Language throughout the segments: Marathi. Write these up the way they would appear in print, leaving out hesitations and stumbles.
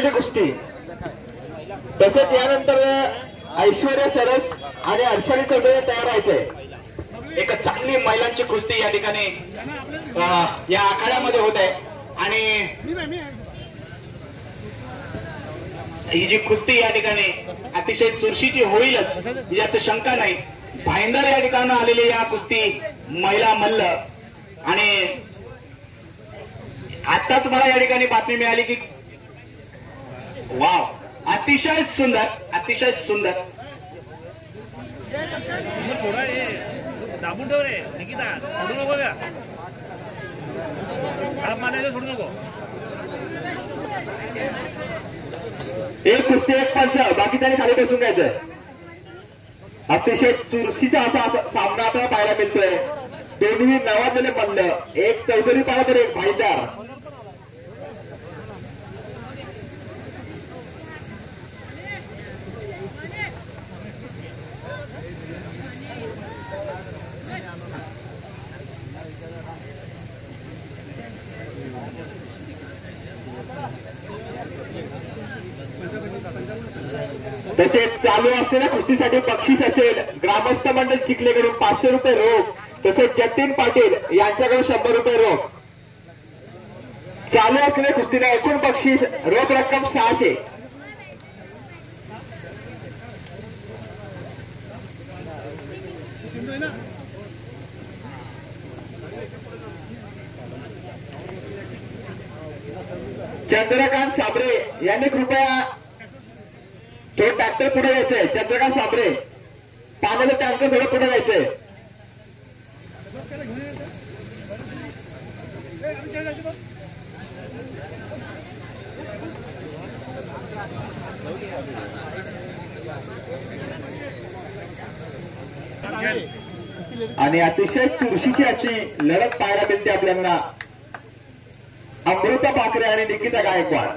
झालेली कुस्ती. तसेच यानंतर ऐश्वर्या सरस आणि अर्शनी चौधरी तयार व्हायचंय. एक चांगली महिलांची कुस्ती या ठिकाणी या आखाड्यामध्ये होत आहे आणि ही जी कुस्ती या ठिकाणी अतिशय चुरशीची होईलच यात शंका नाही. भाईंदर या ठिकाणी आलेली या कुस्ती महिला मल्ल आणि आताच मला या ठिकाणी बातमी मिळाली की वाव, अतिशय सुंदर, अतिशय सुंदर. दाबून ठेव रे निकिता, सोडू नको का, खराब मानायचं सोडू नको. एक कुस्ती एक पंच, बाकी त्यांनी खाली बसून घ्यायचंय. अतिशय चुरशीचा असा सामना आपल्याला पाहायला मिळतोय. दोन्ही नावाजलेले मल्ल, एक चौधरी पाडा तर एक भाईंदार. तसेच चालू असलेल्या कुस्तीसाठी बक्षीस असेल ग्रामस्थ मंडळ चिखलेकडून 500 रुपये रोख, तसेच जतीन पाटील यांच्याकडून 100 रुपये रोख. चालू असलेल्या कुस्तीला एकूण बक्षीस रोख रक्कम 600. चंद्रकांत साबरे यांनी कृपया तो ट्रॅक्टर पुढे जायचंय. चंद्रकांत साबरे, पाण्याचं टँकर थोडं पुढे जायचंय. आणि अतिशय चुरशीची अशी लढत पाहायला मिळते आपल्याला. अमृता पाखरे आणि निकिता गायकवाड.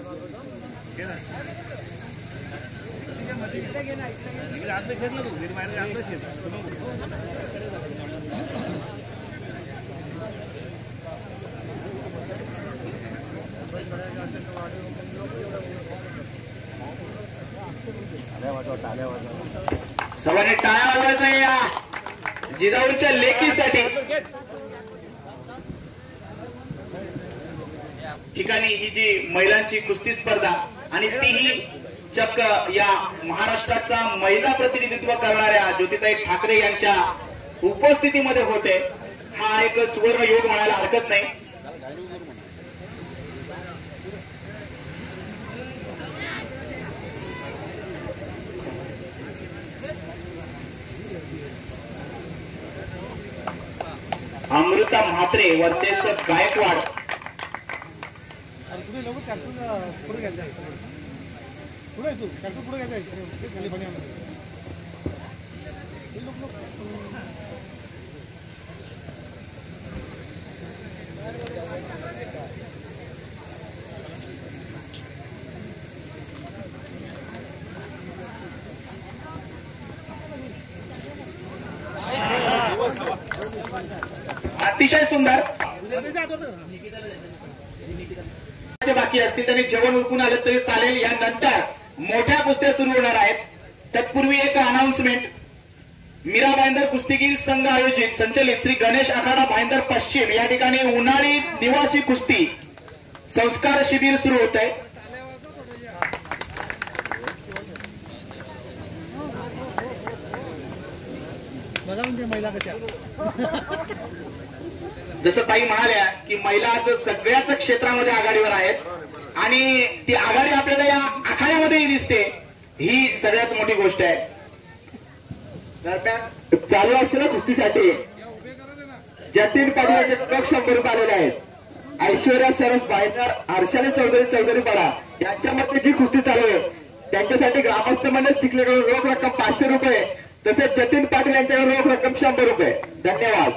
सर्वांनी टाळ्या वाजवायचा या जिजाऊंच्या लेकीसाठी. ठिकाणी ही जी महिलांची कुस्ती स्पर्धा आणि तीही चक्क या महाराष्ट्राचा महिला प्रतिनिधित्व करणाऱ्या ज्योतिताई ठाकरे यांच्या उपस्थितीमध्ये होते. हा एक सुवर्ण योग म्हणायला हरकत नाही. अमृता म्हात्रे वर्सेस गायकवाड. अतिशय सुंदर. बाकी असतील त्यांनी जेवण उरकून आलं तरी चालेल. यानंतर मोठ्या कुस्त्या सुरू होणार आहेत. तत्पूर्वी एक अनाउन्समेंट. मीरा भाईंदर कुस्तीगीर संघ आयोजित संचलित श्री गणेश आखाडा भाईंदर पश्चिम या ठिकाणी उन्हाळी निवासी कुस्ती संस्कार शिबिर सुरू होत आहे. महिला कशा जसं ताई म्हणाल्या की महिला आज सगळ्याच क्षेत्रामध्ये आघाडीवर आहेत आणि ती आघाडी आपल्याला या आखाड्यामध्येही दिसते. ही सगळ्यात मोठी गोष्ट आहे. दरम्यान चालू असलेल्या कुस्तीसाठी जतीन पाटील यांचे रोख 100 रुपये आलेले आहेत. ऐश्वर्या सरस भाईंदर, अर्शनी चौधरी पाडा यांच्यामध्ये जी कुस्ती चालू आहे त्यांच्यासाठी ग्रामस्थ मंडळ चिखलेकडून रोख रक्कम 500 रुपये, तसेच जतीन पाटील यांच्याकडे रोख रक्कम 100 रुपये. धन्यवाद.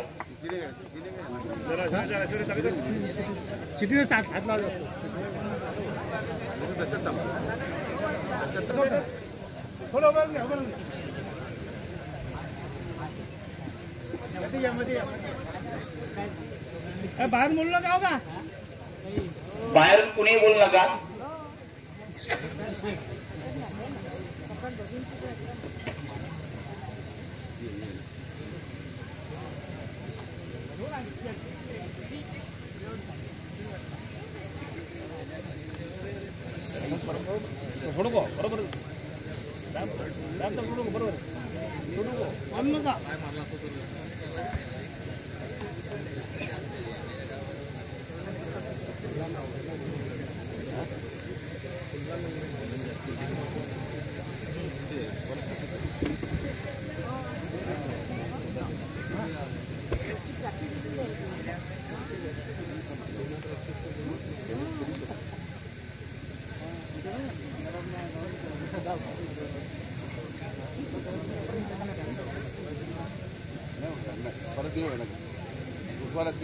बाहेर बोलू नका का, बाहेर कुणी बोलू नका. सोडू गो बरोबर सोडू गो बरोबर सोडू गो आणू नका परत येऊ ना उभा लागतील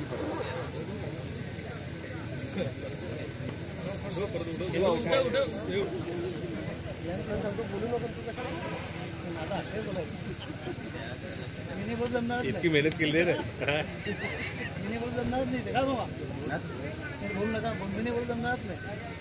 इतकी मेहनत केली रे बोल जमणार नाही ते का बाबा बोलू नका बोल जमणार नाही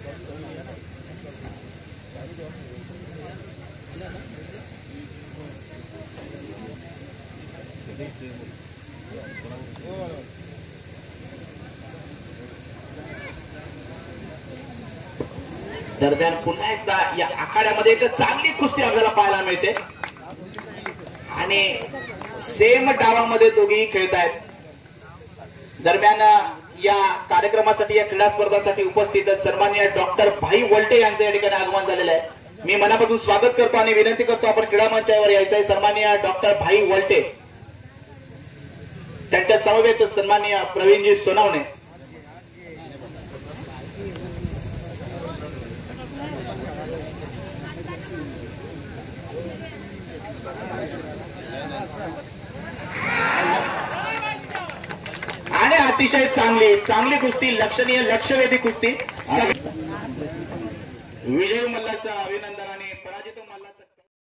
दरम्यान पुन्हा एकदा या आखाड्यामध्ये एक चांगली कुस्ती आपल्याला पाहायला मिळते आणि सेम डावामध्ये दोघेही खेळत आहेत। दरम्यान या कार्यक्रमासाठी या क्रीडा स्पर्धासाठी उपस्थित सन्माननीय डॉक्टर भाई वल्टे यांचे या ठिकाणी आगमन झालेलं आहे। मी मनापासून स्वागत करतो आणि विनंती करतो आपण क्रीडा मंचावर यायचं आहे। सन्माननीय डॉक्टर भाई वल्टे त्यांच्या समवेत सन्माननीय प्रवीणजी सोनावणे आणि अतिशय चांगली कुस्ती लक्षणीय लक्षवेधी कुस्ती विजय मल्लाचं अभिनंदन आणि पराजित मल्ला